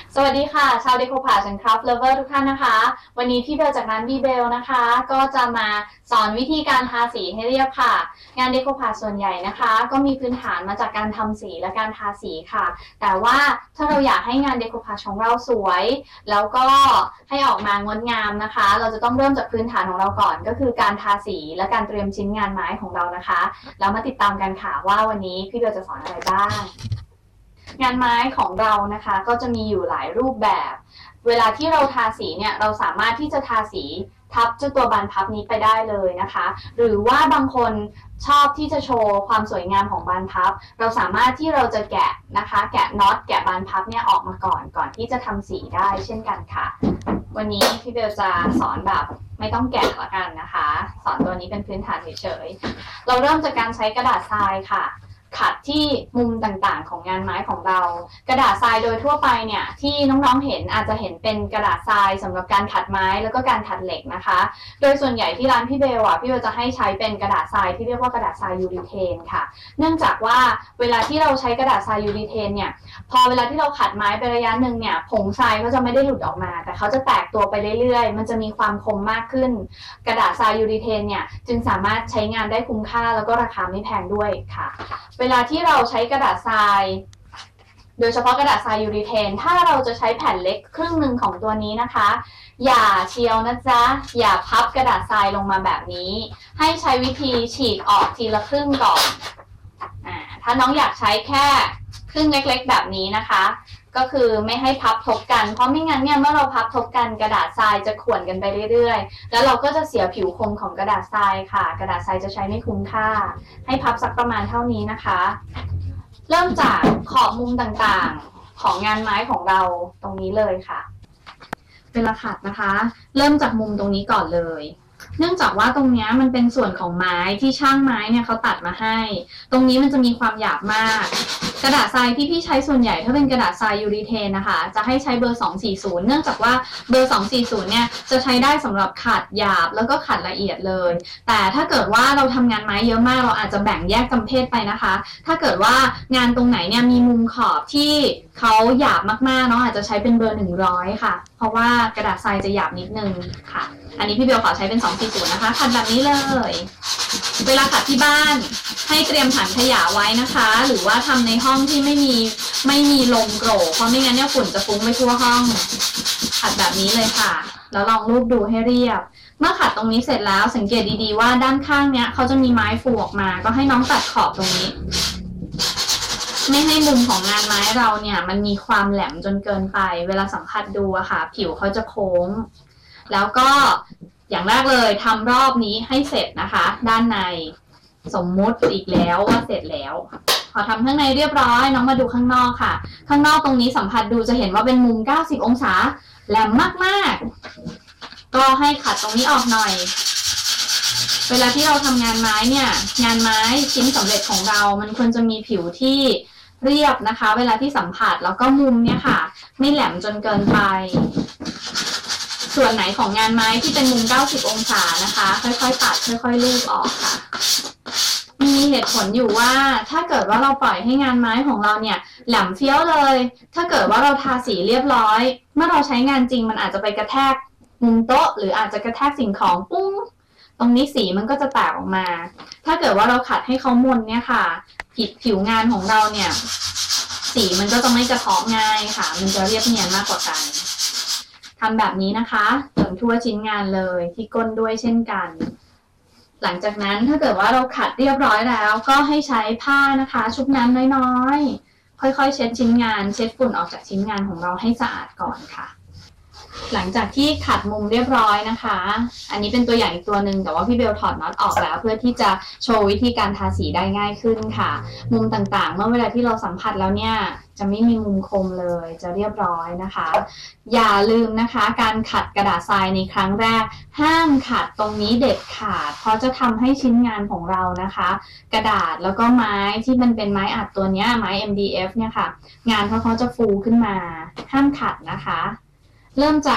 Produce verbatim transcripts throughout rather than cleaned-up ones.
สวัสดีค่ะชาวเดโคพาชันครับเลเวอร์ทุกท่านนะคะวันนี้พี่เบลจากร้านบีเบลนะคะก็จะมาสอนวิธีการทาสีให้เรียบค่ะงานเดโคพาส่วนใหญ่นะคะก็มีพื้นฐานมาจากการทำสีและการทาสีค่ะแต่ว่าถ้าเราอยากให้งานเดโคพาของเราสวยแล้วก็ให้ออกมางดงามนะคะเราจะต้องเริ่มจากพื้นฐานของเราก่อนก็คือการทาสีและการเตรียมชิ้นงานไม้ของเรานะคะแล้วมาติดตามกันค่ะว่าวันนี้พี่เบลจะสอนอะไรบ้างงานไม้ของเรานะคะก็จะมีอยู่หลายรูปแบบเวลาที่เราทาสีเนี่ยเราสามารถที่จะทาสีทับเจ้าตัวบานพับนี้ไปได้เลยนะคะหรือว่าบางคนชอบที่จะโชว์ความสวยงามของบานพับเราสามารถที่เราจะแกะนะคะแกะน็อตแกะบานพับเนี่ยออกมาก่อนก่อนที่จะทำสีได้เช่นกันค่ะวันนี้พี่เบลจะสอนแบบไม่ต้องแกะละกันนะคะสอนตัวนี้เป็นพื้นฐานเฉยๆเราเริ่มจากการใช้กระดาษทรายค่ะขัดที่มุมต่างๆของงานไม้ของเรากระดาษทรายโดยทั่วไปเนี่ยที่น้องๆเห็นอาจจะเห็นเป็นกระดาษทรายสำหรับการขัดไม้แล้วก็การขัดเหล็กนะคะโดยส่วนใหญ่ที่ร้านพี่เบลอ่ะพี่เบลจะให้ใช้เป็นกระดาษทรายที่เรียกว่ากระดาษทรายยูริเทนค่ะเนื่องจากว่าเวลาที่เราใช้กระดาษทรายยูริเทนเนี่ยพอเวลาที่เราขัดไม้ไประยะหนึ่งเนี่ยผงทรายเขาจะไม่ได้หลุดออกมาแต่เขาจะแตกตัวไปเรื่อยๆมันจะมีความคมมากขึ้นกระดาษทรายยูริเทนเนี่ยจึงสามารถใช้งานได้คุ้มค่าแล้วก็ราคาไม่แพงด้วยค่ะเวลาที่เราใช้กระดาษทรายโดยเฉพาะกระดาษทรายยูริเทนถ้าเราจะใช้แผ่นเล็กครึ่งหนึ่งของตัวนี้นะคะอย่าเชียวนะจ๊ะอย่าพับกระดาษทรายลงมาแบบนี้ให้ใช้วิธีฉีกออกทีละครึ่งก่อนอ่าถ้าน้องอยากใช้แค่ครึ่งเล็กๆแบบนี้นะคะก็คือไม่ให้พับทบกันเพราะไม่งั้นเนี่ยเมื่อเราพับทบกันกระดาษทรายจะข่วนกันไปเรื่อยๆแล้วเราก็จะเสียผิวคมของกระดาษทรายค่ะกระดาษทรายจะใช้ไม่คุ้มค่าให้พับสักประมาณเท่านี้นะคะเริ่มจากขอบมุมต่างๆของงานไม้ของเราตรงนี้เลยค่ะเวลาขัดนะคะเริ่มจากมุมตรงนี้ก่อนเลยเนื่องจากว่าตรงนี้มันเป็นส่วนของไม้ที่ช่างไม้เนี่ยเขาตัดมาให้ตรงนี้มันจะมีความหยาบมากกระดาษทรายที่พี่ใช้ส่วนใหญ่ถ้าเป็นกระดาษทรายยูริเทนนะคะจะให้ใช้เบอร์สองสี่ศูนย์เนื่องจากว่าเบอร์สองสี่ศูนย์เนี่ยจะใช้ได้สำหรับขัดหยาบแล้วก็ขัดละเอียดเลยแต่ถ้าเกิดว่าเราทำงานไม้เยอะมากเราอาจจะแบ่งแยกจำเพศไปนะคะถ้าเกิดว่างานตรงไหนเนี่ยมีมุมขอบที่เขาหยาบมากๆเนาะอาจจะใช้เป็นเบอร์หนึ่งร้อยค่ะเพราะว่ากระดาษทรายจะหยาบนิดนึงค่ะอันนี้พี่เบลขอใช้เป็นสองสี่ศูนย์นะคะขัดแบบนี้เลยเวลาขัดที่บ้านให้เตรียมถังขยะไว้นะคะหรือว่าทำในห้องที่ไม่มีไม่มีลมโกรกเพราะไม่งั้นเนี่ยฝุ่นจะฟุ้งไปทั่วห้องขัดแบบนี้เลยค่ะแล้วลองรูปดูให้เรียบเมื่อขัดตรงนี้เสร็จแล้วสังเกตดีๆว่าด้านข้างเนี้ยเขาจะมีไม้ฟูออกมาก็ให้น้องตัดขอบตรงนี้ไม่ให้มุมของงานไม้เราเนี่ยมันมีความแหลมจนเกินไปเวลาสัมผัสดูอะค่ะผิวเขาจะโค้งแล้วก็อย่างแรกเลยทำรอบนี้ให้เสร็จนะคะด้านในสมมุติอีกแล้วว่าเสร็จแล้วพอทำข้างในเรียบร้อยน้องมาดูข้างนอกค่ะข้างนอกตรงนี้สัมผัสดูจะเห็นว่าเป็นมุมเก้าสิบองศาแหลมมากๆก็ให้ขัดตรงนี้ออกหน่อยเวลาที่เราทำงานไม้เนี่ยงานไม้ชิ้นสำเร็จของเรามันควรจะมีผิวที่เรียบนะคะเวลาที่สัมผัสแล้วก็มุมเนี่ยค่ะไม่แหลมจนเกินไปส่วนไหนของงานไม้ที่เป็นมุมเก้าสิบองศานะคะค่อยๆตัดค่อยๆลูบออกค่ะมีเหตุผลอยู่ว่าถ้าเกิดว่าเราปล่อยให้งานไม้ของเราเนี่ยแหลมเฟี้ยวเลยถ้าเกิดว่าเราทาสีเรียบร้อยเมื่อเราใช้งานจริงมันอาจจะไปกระแทกมุมโต๊ะหรืออาจจะกระแทกสิ่งของปุ้งตรงนี้สีมันก็จะแตกออกมาถ้าเกิดว่าเราขัดให้เขามนเนี่ยค่ะผิดผิวงานของเราเนี่ยสีมันก็จะไม่กระเทาะง่ายค่ะมันจะเรียบเนียนมากกว่ากันทำแบบนี้นะคะจนทั่วชิ้นงานเลยที่ก้นด้วยเช่นกันหลังจากนั้นถ้าเกิดว่าเราขัดเรียบร้อยแล้วก็ให้ใช้ผ้านะคะชุบน้ำน้อยๆค่อยๆเช็ดชิ้นงานเช็ดฝุ่นออกจากชิ้นงานของเราให้สะอาดก่อนค่ะหลังจากที่ขัดมุมเรียบร้อยนะคะอันนี้เป็นตัวอย่างอีกตัวหนึ่งแต่ว่าพี่เบลถอดน็อตออกแล้วเพื่อที่จะโชว์วิธีการทาสีได้ง่ายขึ้นค่ะมุมต่างๆเมื่อเวลาที่เราสัมผัสแล้วเนี่ยจะไม่มีมุมคมเลยจะเรียบร้อยนะคะอย่าลืมนะคะการขัดกระดาษทรายในครั้งแรกห้ามขัดตรงนี้เด็ดขาดเพราะจะทำให้ชิ้นงานของเรานะคะกระดาษแล้วก็ไม้ที่มันเป็นไม้อัดตัวนี้ไม้ เอ็ม ดี เอฟ เนี่ยค่ะงานเขาเขาจะฟูขึ้นมาห้ามขัดนะคะเริ่มจาก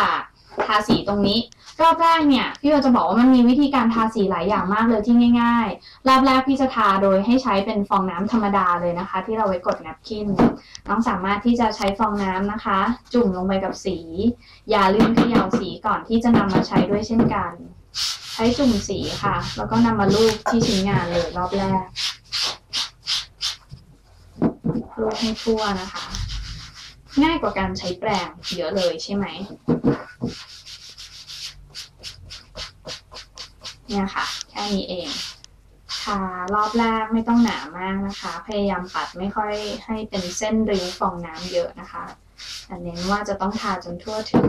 ทาสีตรงนี้รอบแรกเนี่ยพี่เราจะบอกว่ามันมีวิธีการทาสีหลายอย่างมากเลยที่ง่ายๆรอบแรกพี่จะทาโดยให้ใช้เป็นฟองน้ำธรรมดาเลยนะคะที่เราไว้กดแนปคินน้องสามารถที่จะใช้ฟองน้ำนะคะจุ่มลงไปกับสีอย่าลืมเขย่าสีก่อนที่จะนำมาใช้ด้วยเช่นกันใช้จุ่มสีค่ะแล้วก็นำมาลูบที่ชิ้นงานเลยรอบแรกลูบให้ทั่วนะคะง่ายกว่าการใช้แปรงเยอะเลยใช่ไหมเนี่ยค่ะแค่นี้เองทารอบแรกไม่ต้องหนามากนะคะพยายามปัดไม่ค่อยให้เป็นเส้นริ้วฟองน้ำเยอะนะคะแต่เน้นว่าจะต้องทาจนทั่วถึง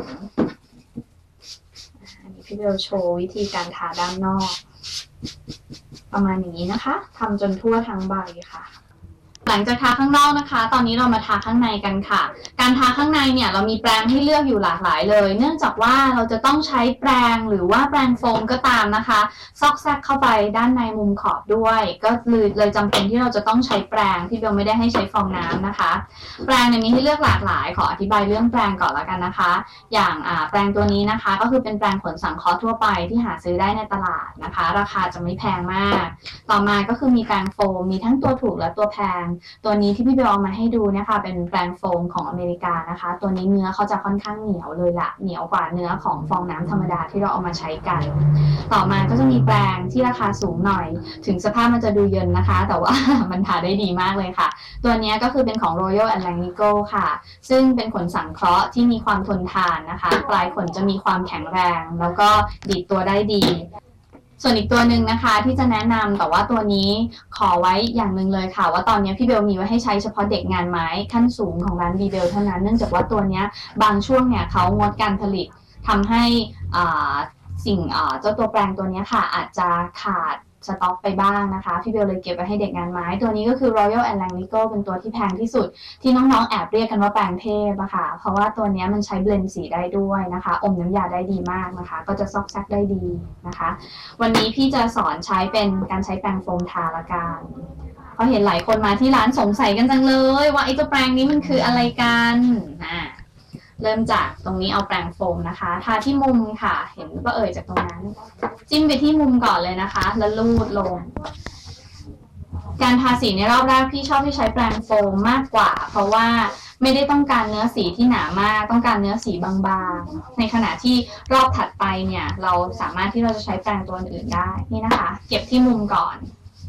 อันนี้พี่เบลโชว์วิธีการทาด้านนอกประมาณอย่างนี้นะคะทำจนทั่วทั้งใบค่ะหลังจากทาข้างนอกนะคะตอนนี้เรามาทาข้างในกันค่ะการทาข้างในเนี่ยเรามีแปรงให้เลือกอยู่หลากหลายเลยเนื่องจากว่าเราจะต้องใช้แปรงหรือว่าแปรงโฟมก็ตามนะคะซอกแซกเข้าไปด้านในมุมขอบด้วยก็เลยเลยจำเป็นที่เราจะต้องใช้แปรงที่เบลไม่ได้ให้ใช้ฟองน้ำนะคะแปรงเนี่ยมีให้เลือกหลากหลายขออธิบายเรื่องแปรงก่อนละกันนะคะอย่างอ่าแปรงตัวนี้นะคะก็คือเป็นแปรงขนสังเคราะห์ทั่วไปที่หาซื้อได้ในตลาดนะคะราคาจะไม่แพงมากต่อมาก็คือมีแปรงโฟมมีทั้งตัวถูกและตัวแพงตัวนี้ที่พี่เบลเอามาให้ดูเนี่ยค่ะเป็นแปรงโฟมของอเมริกานะคะตัวนี้เนื้อเขาจะค่อนข้างเหนียวเลยล่ะเหนียวกว่าเนื้อของฟองน้ำธรรมดาที่เราเอามาใช้กันต่อมาก็จะมีแปรงที่ราคาสูงหน่อยถึงสภาพมันจะดูเยินนะคะแต่ว่า มันทาได้ดีมากเลยค่ะตัวนี้ก็คือเป็นของ Royal Atlantico ค่ะซึ่งเป็นขนสังเคราะห์ที่มีความทนทานนะคะปลายขนจะมีความแข็งแรงแล้วก็ดีดตัวได้ดีส่วนอีกตัวหนึ่งนะคะที่จะแนะนำแต่ว่าตัวนี้ขอไว้อย่างหนึ่งเลยค่ะว่าตอนนี้พี่เบลมีไว้ให้ใช้เฉพาะเด็กงานไม้ขั้นสูงของร้านบีเบลเท่านั้นเนื่องจากว่าตัวนี้บางช่วงเนี่ยเขางดการผลิตทำให้สิ่งเจ้าตัวแปรงตัวนี้ค่ะอาจจะขาดสต็อกไปบ้างนะคะพี่เบลเลยเก็บไว้ให้เด็กงานไม้ตัวนี้ก็คือ Royal Atlantico เป็นตัวที่แพงที่สุดที่น้องๆแอบเรียกกันว่าแปรงเทพอะค่ะเพราะว่าตัวนี้มันใช้เบลนด์สีได้ด้วยนะคะอมน้ำยาได้ดีมากนะคะก็จะซอกแซกได้ดีนะคะวันนี้พี่จะสอนใช้เป็นการใช้แปรงโฟมทาละกันเพราะเห็นหลายคนมาที่ร้านสงสัยกันจังเลยว่าไอ้ตัวแปรงนี้มันคืออะไรกันอ่าเริ่มจากตรงนี้เอาแปรงโฟมนะคะทาที่มุมค่ะเห็นก็เอ่ยจากตรงนั้นจิ้มไปที่มุมก่อนเลยนะคะแล้วลูดลงการทาสีในรอบแรกพี่ชอบที่ใช้แปรงโฟมมากกว่าเพราะว่าไม่ได้ต้องการเนื้อสีที่หนามากต้องการเนื้อสีบางๆในขณะที่รอบถัดไปเนี่ยเราสามารถที่เราจะใช้แปรงตัวอื่นได้นี่นะคะเก็บที่มุมก่อน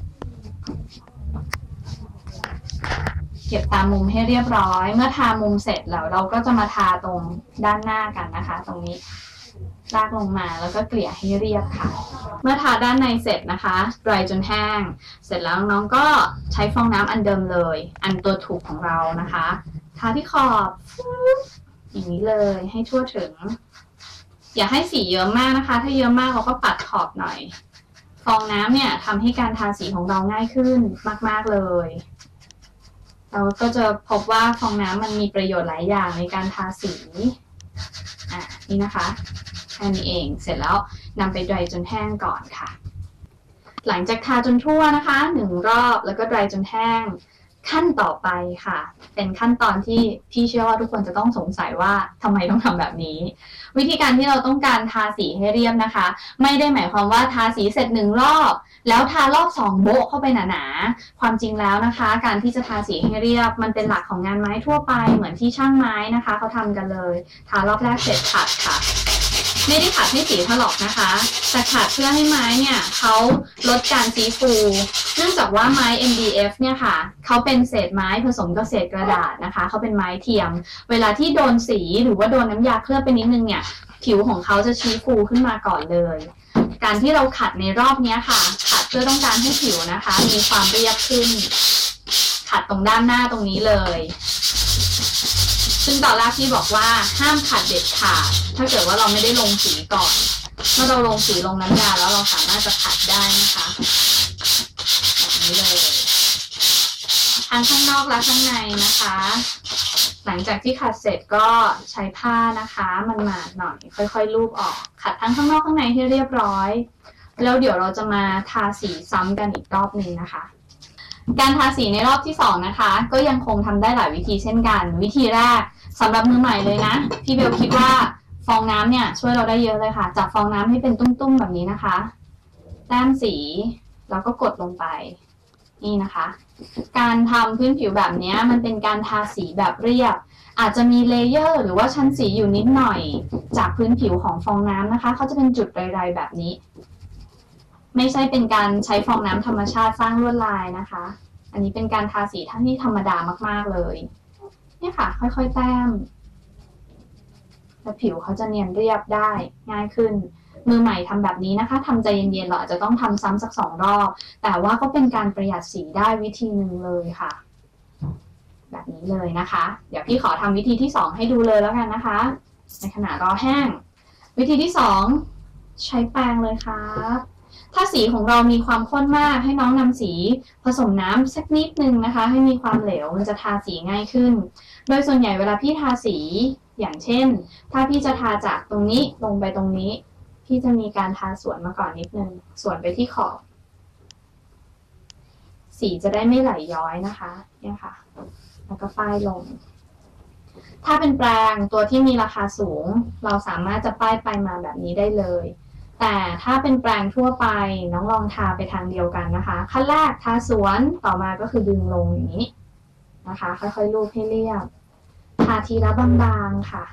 เก็บตามมุมให้เรียบร้อยเมื่อทามุมเสร็จแล้วเราก็จะมาทาตรงด้านหน้ากันนะคะตรงนี้ลากลงมาแล้วก็เกลี่ยให้เรียบค่ะเมื่อทาด้านในเสร็จนะคะดรายจนแห้งเสร็จแล้วน้องก็ใช้ฟองน้ำอันเดิมเลยอันตัวถูกของเรานะคะทาที่ขอบอย่างนี้เลยให้ทั่วถึงอย่าให้สีเยอะมากนะคะถ้าเยอะมากเราก็ปัดขอบหน่อยฟองน้ำเนี่ยทำให้การทาสีของเราง่ายขึ้นมากๆเลยเราก็จะพบว่าฟองน้ำมันมีประโยชน์หลายอย่างในการทาสีอ่ะนี่นะคะแค่นี้เองเสร็จแล้วนำไปดรายจนแห้งก่อนค่ะหลังจากทาจนทั่วนะคะหนึ่งรอบแล้วก็ดรายจนแห้งขั้นต่อไปค่ะเป็นขั้นตอนที่พี่เชื่อว่าทุกคนจะต้องสงสัยว่าทำไมต้องทำแบบนี้วิธีการที่เราต้องการทาสีให้เรียบนะคะไม่ได้หมายความว่าทาสีเสร็จหนึ่งรอบแล้วทารอบสองโบ๊ะเข้าไปหนาๆความจริงแล้วนะคะการที่จะทาสีให้เรียบมันเป็นหลักของงานไม้ทั่วไปเหมือนที่ช่างไม้นะคะเขาทำกันเลยทารอบแรกเสร็จขัดค่ะไม่ได้ขัดให้สีถลอกนะคะแต่ขัดเพื่อให้ไม้เนี่ยเขาลดการซีฟูเนื่องจากว่าไม้ เอ็ม ดี เอฟ เนี่ยค่ะเขาเป็นเศษไม้ผสมกับเศษกระดาษนะคะเขาเป็นไม้เทียมเวลาที่โดนสีหรือว่าโดนน้ำยาเคลือบไปนิดนึงเนี่ยผิวของเขาจะชี้ฟูขึ้นมาก่อนเลยการที่เราขัดในรอบนี้ค่ะขัดเพื่อต้องการให้ผิวนะคะมีความเรียบขึ้นขัดตรงด้านหน้าตรงนี้เลยซึ่งตอนแรกที่บอกว่าห้ามขัดเด็ดขาดถ้าเกิดว่าเราไม่ได้ลงสีก่อนเมื่อเราลงสีลงน้ำยาแล้วเราสามารถจะขัดได้นะคะแบบนี้เลยทั้งข้างนอกและข้างในนะคะหลังจากที่ขัดเสร็จก็ใช้ผ้านะคะมันหมาดหน่อยค่อยๆลูบออกขัดทั้งข้างนอกข้างในให้เรียบร้อยแล้วเดี๋ยวเราจะมาทาสีซ้ำกันอีกรอบนึงนะคะการทาสีในรอบที่สองนะคะก็ยังคงทำได้หลายวิธีเช่นกันวิธีแรกสำหรับมือใหม่เลยนะพี่เบลคิดว่าฟองน้ำเนี่ยช่วยเราได้เยอะเลยค่ะจับฟองน้ำให้เป็นตุ้มๆแบบนี้นะคะแต้มสีแล้วก็กดลงไปนี่นะคะการทำพื้นผิวแบบนี้มันเป็นการทาสีแบบเรียบอาจจะมีเลเยอร์หรือว่าชั้นสีอยู่นิดหน่อยจากพื้นผิวของฟองน้ำนะคะเขาจะเป็นจุดไรๆแบบนี้ไม่ใช่เป็นการใช้ฟองน้ำธรรมชาติสร้างลวดลายนะคะอันนี้เป็นการทาสีท่าที่ธรรมดามากๆเลยเนี่ยค่ะค่อยๆแต้มแล้วผิวเขาจะเนียนเรียบได้ง่ายขึ้นมือใหม่ทำแบบนี้นะคะทำใจเย็นๆเราอาจจะต้องทำซ้ำสักสองรอบแต่ว่าก็เป็นการประหยัดสีได้วิธีหนึ่งเลยค่ะแบบนี้เลยนะคะเดี๋ยวพี่ขอทำวิธีที่สองให้ดูเลยแล้วกันนะคะในขณะรอแห้งวิธีที่สองใช้แปรงเลยครับถ้าสีของเรามีความข้นมากให้น้องนำสีผสมน้ำสักนิดนึงนะคะให้มีความเหลวมันจะทาสีง่ายขึ้นโดยส่วนใหญ่เวลาพี่ทาสีอย่างเช่นถ้าพี่จะทาจากตรงนี้ลงไปตรงนี้พี่จะมีการทาสวนมาก่อนนิดนึงสวนไปที่ขอบสีจะได้ไม่ไหลย้อยนะคะเนี่ยค่ะแล้วก็ป้ายลงถ้าเป็นแปรงตัวที่มีราคาสูงเราสามารถจะป้ายไปมาแบบนี้ได้เลยแต่ถ้าเป็นแปรงทั่วไปน้องลองทาไปทางเดียวกันนะคะขั้นแรกทาสวนต่อมาก็คือดึงลงอย่างนี้นะคะค่อยๆลูบให้เรียบทาทีละบางๆค่ะ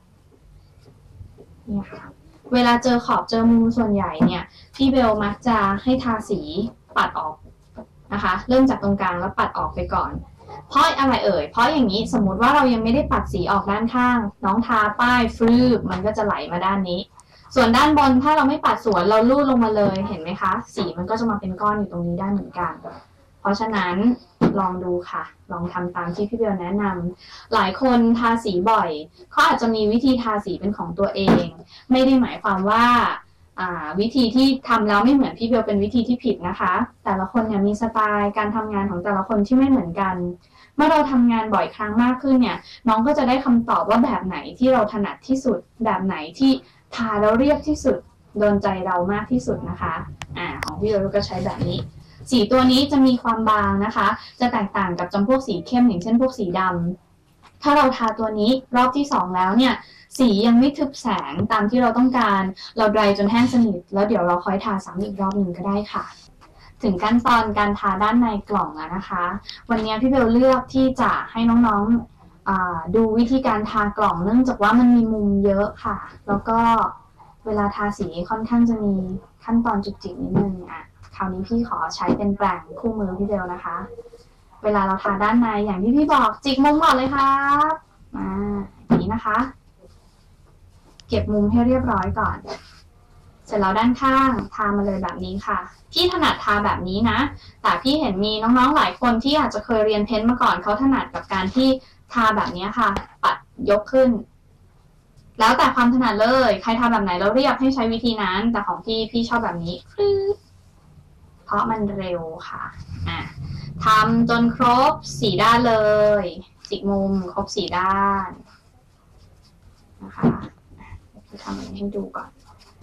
นี่ค่ะเวลาเจอขอบเจอมุมส่วนใหญ่เนี่ยพี่เบลมักจะให้ทาสีปัดออกนะคะเริ่มจากตรงกลางแล้วปัดออกไปก่อนเพราะอะไรเอ่ยเพราะอย่างนี้สมมุติว่าเรายังไม่ได้ปัดสีออกด้านข้างน้องทาป้ายฟลืบมันก็จะไหลมาด้านนี้ส่วนด้านบนถ้าเราไม่ปัดสวนเราลูดลงมาเลยเห็นไหมคะสีมันก็จะมาเป็นก้อนอยู่ตรงนี้ได้เหมือนกันเพราะฉะนั้นลองดูค่ะลองทำตามที่พี่เบลแนะนำหลายคนทาสีบ่อยเขาอาจจะมีวิธีทาสีเป็นของตัวเองไม่ได้หมายความว่าวิธีที่ทำแล้วไม่เหมือนพี่เบลเป็นวิธีที่ผิดนะคะแต่ละคนเนี่ยมีสไตล์การทำงานของแต่ละคนที่ไม่เหมือนกันเมื่อเราทำงานบ่อยครั้งมากขึ้นเนี่ยน้องก็จะได้คำตอบว่าแบบไหนที่เราถนัดที่สุดแบบไหนที่ทาแล้วเรียบที่สุดโดนใจเรามากที่สุดนะคะอ่าของพี่เบลก็ใช้แบบนี้สีตัวนี้จะมีความบางนะคะจะแตกต่างกับจำพวกสีเข้มอย่างเช่นพวกสีดำถ้าเราทาตัวนี้รอบที่สองแล้วเนี่ยสียังไม่ทึบแสงตามที่เราต้องการเราไดรจนแห้งสนิทแล้วเดี๋ยวเราค่อยทาซ้ำอีกรอบหนึ่งก็ได้ค่ะถึงขั้นตอนการทาด้านในกล่องแล้วนะคะวันนี้พี่เบลเลือกที่จะให้น้องๆดูวิธีการทากล่องเนื่องจากว่ามันมีมุมเยอะค่ะแล้วก็เวลาทาสีค่อนข้างจะมีขั้นตอนจุกจิกนิดนึงอ่ะคราวนี้พี่ขอใช้เป็นแปรงคู่มือพี่เบลนะคะเวลาเราทาด้านในอย่างที่พี่บอกจิกมุมก่อนเลยครับมาอย่างนี้นะคะเก็บมุมให้เรียบร้อยก่อนเสร็จแล้วด้านข้างทามาเลยแบบนี้ค่ะพี่ถนัดทาแบบนี้นะแต่พี่เห็นมีน้องๆหลายคนที่อาจจะเคยเรียนเพ้นท์มาก่อนเขาถนัดกับการที่ทาแบบนี้ค่ะปัดยกขึ้นแล้วแต่ความถนัดเลยใครทาแบบไหนแล้วเรียบให้ใช้วิธีนั้นแต่ของพี่พี่ชอบแบบนี้เพราะมันเร็วค่ะอ่ะทำจนครบสี่ด้านเลยจิกมุมครบสี่ด้านนะคะจะทำให้ดูก่อน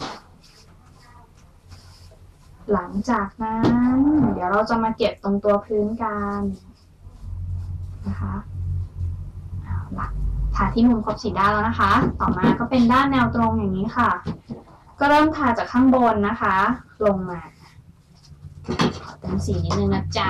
หลังจากนั้นเดี๋ยวเราจะมาเก็บตรงตัวพื้นกันนะคะเอาล่ะทาที่มุมครบสี่ด้านแล้วนะคะต่อมาก็เป็นด้านแนวตรงอย่างนี้ค่ะก็เริ่มทาจากข้างบนนะคะลงมาขอเติมสีนิดนึงนะจ๊ะ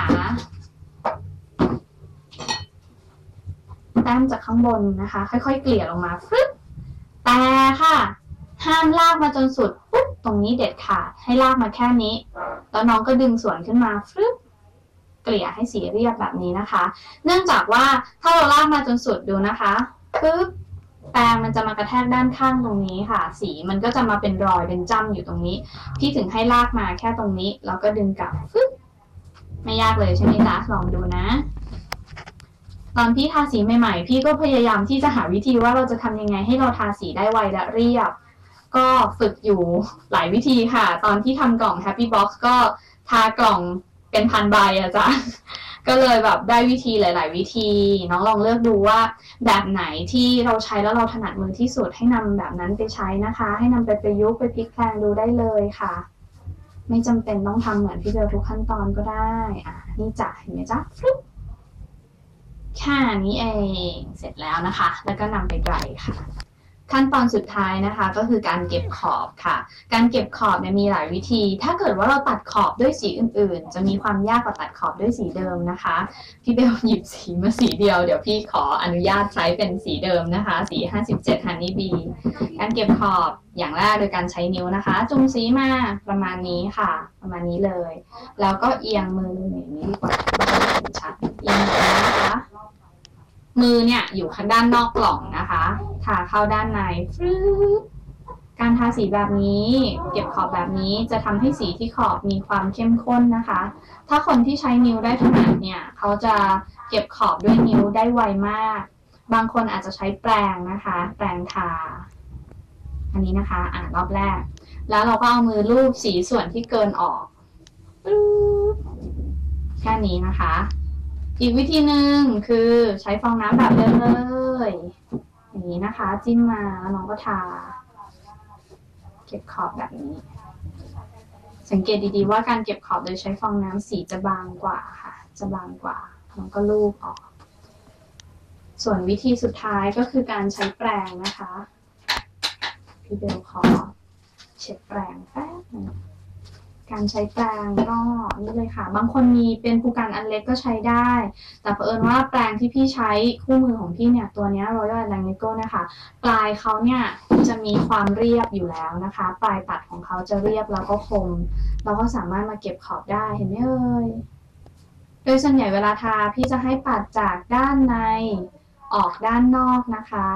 แต้มจากข้างบนนะคะค่อยๆเกลี่ยลงมาฟึ๊บแต่ค่ะห้ามลากมาจนสุดปุ๊บตรงนี้เด็ดขาดให้ลากมาแค่นี้แล้วน้องก็ดึงส่วนขึ้นมาฟึ๊บเกลี่ยให้สีเรียบแบบนี้นะคะเนื่องจากว่าถ้าเราลากมาจนสุดดูนะคะปึ๊บแปรงมันจะมากระแทกด้านข้างตรงนี้ค่ะสีมันก็จะมาเป็นรอยเป็นจ้ำอยู่ตรงนี้พี่ถึงให้ลากมาแค่ตรงนี้แล้วก็ดึงกลับฟึ๊บไม่ยากเลยใช่ไหมจ๊ะลองดูนะตอนพี่ทาสีใหม่ๆพี่ก็พยายามที่จะหาวิธีว่าเราจะทำยังไงให้เราทาสีได้ไวและเรียบก็ฝึกอยู่หลายวิธีค่ะตอนที่ทำกล่อง Happy Box ก็ทากล่องเป็นพันใบอะจ๊ะก็เลยแบบได้วิธีหลายๆวิธีน้องลองเลือกดูว่าแบบไหนที่เราใช้แล้วเราถนัดมือที่สุดให้นำแบบนั้นไปใช้นะคะให้นำไปประยุกต์ไปพลิกแพลงดูได้เลยค่ะไม่จำเป็นต้องทำเหมือนพี่เบลทุกขั้นตอนก็ได้อ่ะนี่จ้ะเห็นไหมจ๊ะฟลุ๊ปแค่นี้เองเสร็จแล้วนะคะแล้วก็นำไปไดรค่ะขั้นตอนสุดท้ายนะคะก็คือการเก็บขอบค่ะการเก็บขอบเนี่ยมีหลายวิธีถ้าเกิดว่าเราตัดขอบด้วยสีอื่นๆจะมีความยากกว่าตัดขอบด้วยสีเดิมนะคะพี่เบลหยิบสีมาสีเดียวเดี๋ยวพี่ขออนุญาตใช้เป็นสีเดิมนะคะสีห้าสิบเจ็ด Honey Bee การเก็บขอบอย่างแรกโดยการใช้นิ้วนะคะจุ่มสีมาประมาณนี้ค่ะประมาณนี้เลยแล้วก็เอียงมืออย่างนี้ดีกว่าจะเห็นชัดเอียงมือนะคะมือเนี่ยอยู่ข้างด้านนอกกล่องนะคะทาเข้าด้านในฟรึ๊บการทาสีแบบนี้เก็บขอบแบบนี้จะทำให้สีที่ขอบมีความเข้มข้นนะคะถ้าคนที่ใช้นิ้วได้ถนัดเนี่ยเขาจะเก็บขอบด้วยนิ้วได้ไวมากบางคนอาจจะใช้แปรงนะคะแปรงทาอันนี้นะคะอ่านรอบแรกแล้วเราก็เอามือลูบสีส่วนที่เกินออกแค่นี้นะคะอีกวิธีหนึ่งคือใช้ฟองน้ำแบบเดิมเลยอย่างนี้นะคะจิ้มมาแล้วน้องก็ทาเก็บขอบแบบนี้สังเกตดีๆว่าการเก็บขอบโดยใช้ฟองน้ำสีจะบางกว่าค่ะจะบางกว่าน้องก็ลูบออกส่วนวิธีสุดท้ายก็คือการใช้แปรงนะคะพี่เบลขอเช็ดแปรงแป๊บนึงการใช้แปรงก็นี่เลยค่ะบางคนมีเป็นภูกันอันเล็กก็ใช้ได้แต่เผอิญว่าแปรงที่พี่ใช้คู่มือของพี่เนี่ยตัวนี้ Royal Langnico นะคะปลายเขาเนี่ยจะมีความเรียบอยู่แล้วนะคะปลายตัดของเขาจะเรียบแล้วก็คมเราก็สามารถมาเก็บขอบได้เห็นไหมเอ่ยโดยส่วนใหญ่เวลาทาพี่จะให้ปัดจากด้านในออกด้านนอกนะคะ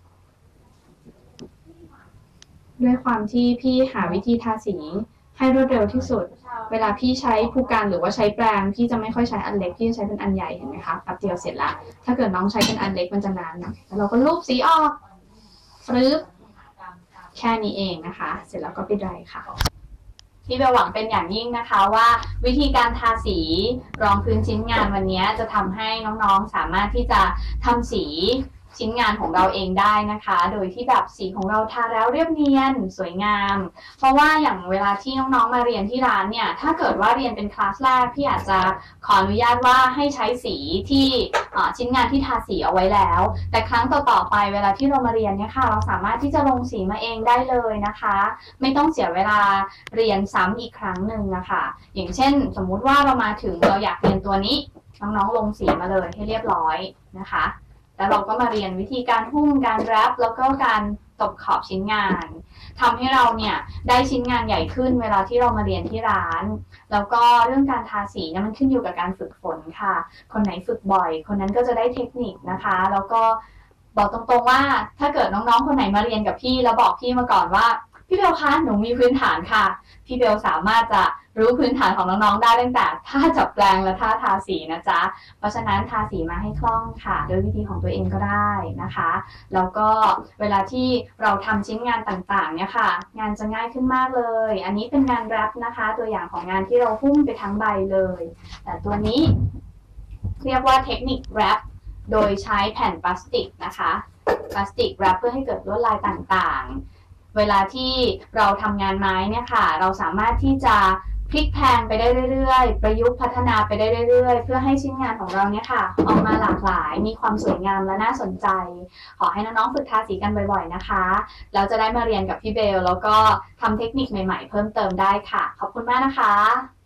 ด้วยความที่พี่หาวิธีทาสีให้รวดเร็วที่สุดเวลาพี่ใช้ภูกันหรือว่าใช้แปรงพี่จะไม่ค่อยใช้อันเล็กพี่จะใช้เป็นอันใหญ่เห็นไหมคะแป๊บเดียวเสร็จละถ้าเกิดน้องใช้เป็นอันเล็กมันจะนานหน่อยแล้วเราก็ลูบสีออกฟรึบแค่นี้เองนะคะเสร็จแล้วก็ปิดไดร์ค่ะพี่เบลหวังเป็นอย่างยิ่งนะคะว่าวิธีการทาสีรองพื้นชิ้นงานวันนี้จะทำให้น้องๆสามารถที่จะทำสีชิ้นงานของเราเองได้นะคะโดยที่แบบสีของเราทาแล้วเรียบเนียนสวยงามเพราะว่าอย่างเวลาที่น้องๆมาเรียนที่ร้านเนี่ยถ้าเกิดว่าเรียนเป็นคลาสแรกพี่อาจจะขออนุญาตว่าให้ใช้สีที่ชิ้นงานที่ทาสีเอาไว้แล้วแต่ครั้งต่อๆไปเวลาที่เรามาเรียนเนี่ยค่ะเราสามารถที่จะลงสีมาเองได้เลยนะคะไม่ต้องเสียเวลาเรียนซ้ำอีกครั้งหนึ่งนะคะอย่างเช่นสมมุติว่าเรามาถึงเราอยากเรียนตัวนี้น้องๆลงสีมาเลยให้เรียบร้อยนะคะแล้วเราก็มาเรียนวิธีการหุ้มการแรปแล้วก็การตบขอบชิ้นงานทำให้เราเนี่ยได้ชิ้นงานใหญ่ขึ้นเวลาที่เรามาเรียนที่ร้านแล้วก็เรื่องการทาสีเนี่ยมันขึ้นอยู่กับการฝึกฝนค่ะคนไหนฝึกบ่อยคนนั้นก็จะได้เทคนิคนะคะแล้วก็บอกตรงๆว่าถ้าเกิดน้องๆคนไหนมาเรียนกับพี่แล้วบอกพี่มาก่อนว่าพี่เบลคะหนูมีพื้นฐานค่ะพี่เบลสามารถจะรู้พื้นฐานของน้องๆได้ตั้งแต่ท่าจับแปรงและท่าทาสีนะจ๊ะเพราะฉะนั้นทาสีมาให้คล่องค่ะโดยวิธีของตัวเองก็ได้นะคะแล้วก็เวลาที่เราทำชิ้นงานต่างๆเนี่ยค่ะงานจะง่ายขึ้นมากเลยอันนี้เป็นงานแรปนะคะตัวอย่างของงานที่เราหุ้มไปทั้งใบเลยแต่ตัวนี้เรียกว่าเทคนิคแรปโดยใช้แผ่นพลาสติกนะคะพลาสติกแรปเพื่อให้เกิดลวดลายต่างๆเวลาที่เราทำงานไม้เนี่ยค่ะเราสามารถที่จะพลิกแพลงไปได้เรื่อยๆประยุกต์พัฒนาไปได้เรื่อยๆเพื่อให้ชิ้นงานของเราเนี่ยค่ะออกมาหลากหลายมีความสวยงามและน่าสนใจขอให้น้องๆฝึกทาสีกันบ่อยๆนะคะแล้วจะได้มาเรียนกับพี่เบลแล้วก็ทำเทคนิคใหม่ๆเพิ่มเติมได้ค่ะขอบคุณมากนะคะ